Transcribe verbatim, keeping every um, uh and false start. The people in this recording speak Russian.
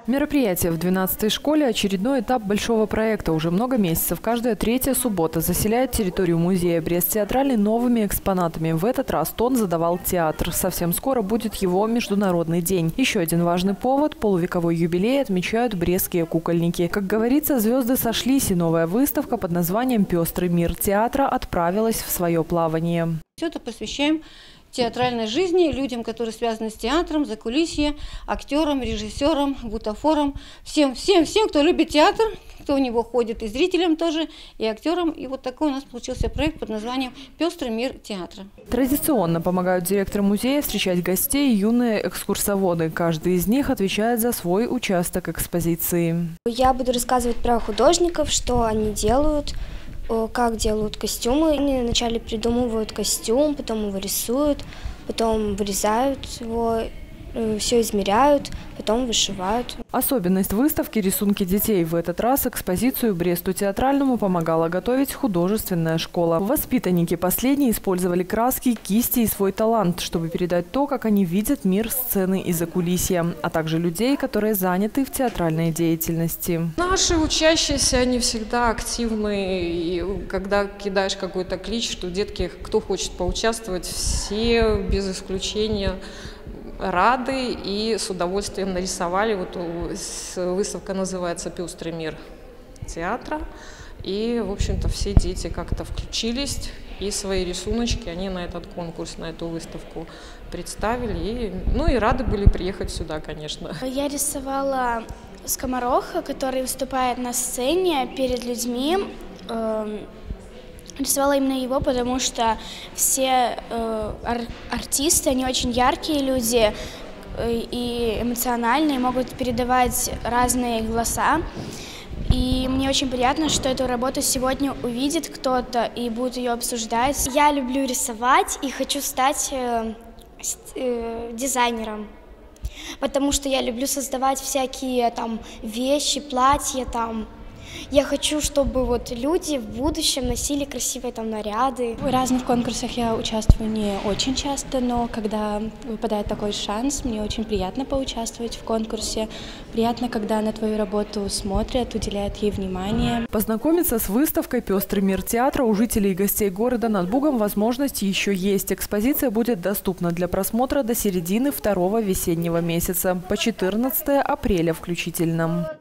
Мероприятие в двенадцатой школе – очередной этап большого проекта. Уже много месяцев каждая третья суббота заселяет территорию музея Брест театральный новыми экспонатами. В этот раз тон задавал театр. Совсем скоро будет его международный день. Еще один важный повод – полувековой юбилей отмечают брестские кукольники. Как говорится, звезды сошлись, и новая выставка под названием «Пестрый мир театра» отправилась в свое плавание. Все это посвящаем театральной жизни, людям, которые связаны с театром, закулисье, актерам, режиссерам, бутафорам, всем, всем, всем, кто любит театр, кто в него ходит, и зрителям тоже, и актерам. И вот такой у нас получился проект под названием «Пестрый мир театра». Традиционно помогают директору музея встречать гостей юные экскурсоводы. Каждый из них отвечает за свой участок экспозиции. Я буду рассказывать про художников, что они делают, как делают костюмы. Они вначале придумывают костюм, потом его рисуют, потом вырезают его, все измеряют, потом вышивают. Особенность выставки – рисунки детей. В этот раз экспозицию Бресту театральному помогала готовить художественная школа. Воспитанники последней использовали краски, кисти и свой талант, чтобы передать то, как они видят мир сцены и закулисья, а также людей, которые заняты в театральной деятельности. Наши учащиеся, они всегда активны, и когда кидаешь какой-то клич, что детки, кто хочет поучаствовать, все без исключения рады и с удовольствием нарисовали. Вот выставка называется «Пестрый мир театра». И, в общем-то, все дети как-то включились, и свои рисуночки они на этот конкурс, на эту выставку представили. И, ну и рады были приехать сюда, конечно. Я рисовала скомороха, который выступает на сцене перед людьми. Рисовала именно его, потому что все э, ар артисты, они очень яркие люди э, и эмоциональные, могут передавать разные голоса. И мне очень приятно, что эту работу сегодня увидит кто-то и будет ее обсуждать. Я люблю рисовать и хочу стать э, э, дизайнером, потому что я люблю создавать всякие там вещи, платья там. Я хочу, чтобы вот люди в будущем носили красивые там наряды. В разных конкурсах я участвую не очень часто, но когда выпадает такой шанс, мне очень приятно поучаствовать в конкурсе. Приятно, когда на твою работу смотрят, уделяют ей внимание. Познакомиться с выставкой «Пестрый мир театра» у жителей и гостей города над Бугом возможность еще есть. Экспозиция будет доступна для просмотра до середины второго весеннего месяца, по четырнадцатое апреля включительно.